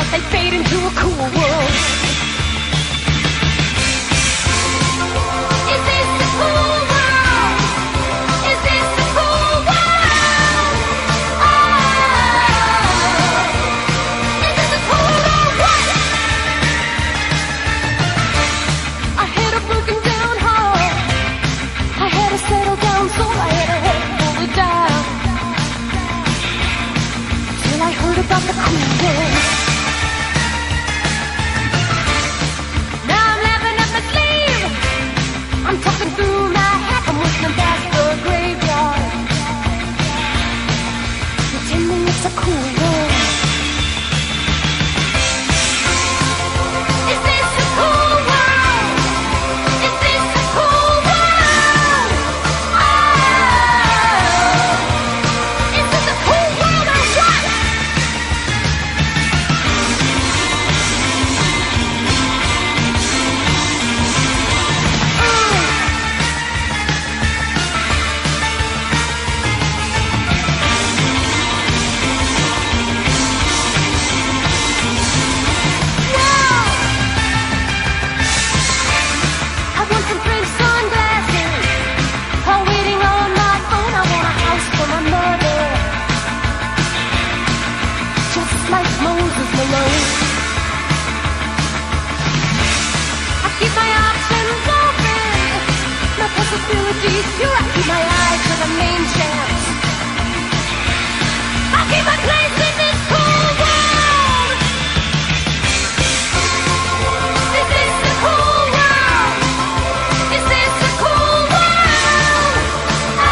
but they fade into a cool world. Is this the cool world? Is this the cool world? Oh, is this the cool world? What? I had a broken down heart. I had to settle down, so I had to hold it down. Till I heard about the cool world. Now I'm laughing up my sleeve. I'm talking through my hat. I'm whistling past the graveyard, pretending it's a cool world. Is this a cool world? Is this a cool world? Oh, is this a cool world or what? I want some French sunglasses. While waiting on my phone, I want a house for my mother, just like Moses Malone. I keep my options open, my possibilities pure. I keep my eyes for the main chance. I keep my place in this cool world. Is this the cool world? Is this the cool world? Oh,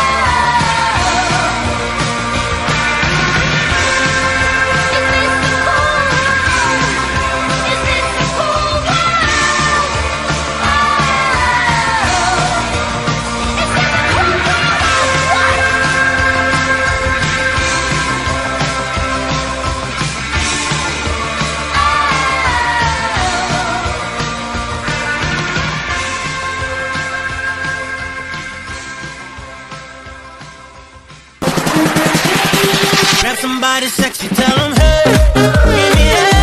is this the cool world? Is this the cool world? Oh, is this the cool world or what? Grab somebody sexy, tell them, hey, give me that.